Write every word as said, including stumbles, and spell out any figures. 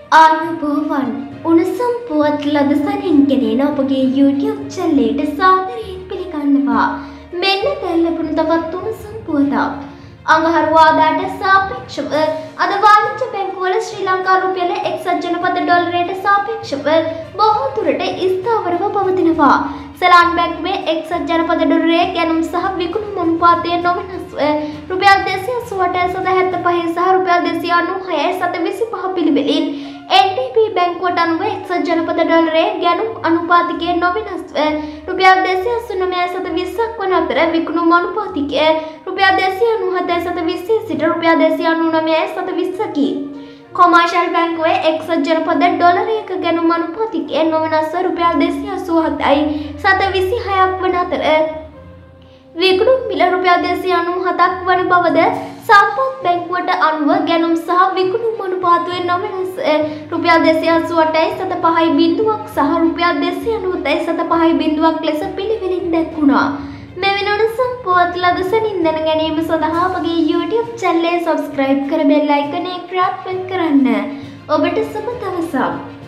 ආයුබෝවන් උණුසුම් පුවත් ලදසනින් ගෙනෙන ඔබගේ YouTube channel එකට සාදරයෙන් පිළිගන්නවා. මෙන්න දැන් ලැබුණු තවත් උණුසුම් පුවතක්. අඟහරුවාදාට සාපේක්ෂව අද වාණිජ්‍ය බැංකුවල ශ්‍රී ලංකා රුපියල එක්සත් ජනපද ඩොලරයට සාපේක්ෂව බොහෝ දුරට ස්ථාවරව පවතිනවා. සලාන් බැංකුවේ එක්සත් ජනපද ඩොලරයේ ගැනුම් සහ විකුණුම් අනුපාතය නොවෙනස්ව රුපියල් දෙසිය අසූඅටයි සත හැත්තෑපහයි සහ රුපියල් දෙසිය අනූහයයි සත විසිපහ පිළිවෙලින් N D B බැංකුවට අනුව එක්සත් ජනපද ඩොලරයේ ගැනුම් අනුපාතිකය නොවෙනස්ව රුපියල් දෙසිය අසූනවයයි සත විස්සක් වන අතර විකුණුම් අනුපාතිකය රුපියල් දෙසිය අනූහතයි සත විස්සෙන් සිට රුපියල් දෙසිය අනූනවයයි සත විස්සකි. කොමර්ෂල් බැංකුවේ එක්සත් ජනපද ඩොලරයක ගැනුම් අනුපාතිකය නොවෙනස්ව රුපියල් දෙසිය අසූහතයි සත විසිහයක් වන අතර විකුණුම් මිල රුපියල් දෙසිය අනූහතක් වන බවද සම්පත් බැංකුවට අනුව ගැනුම් සහ විකුණුම් අනුපාතය නොවෙනස් රුපියල් දෙසිය අසූඅටයි සත පහයි බිංදුවක් සහ රුපියල් දෙසිය අනූහතයි සත පහයි බිංදුවක් ලෙස පිළිවෙලින් දැක්වුණා. මෙවැනි උණුසුම් පුවත් ලදසනින් දැන ගැනීම සඳහා අපගේ YouTube channel එක subscribe කර bell icon එක ක්‍රියාත්මක කරන්න. ඔබට සුබ දවසක්.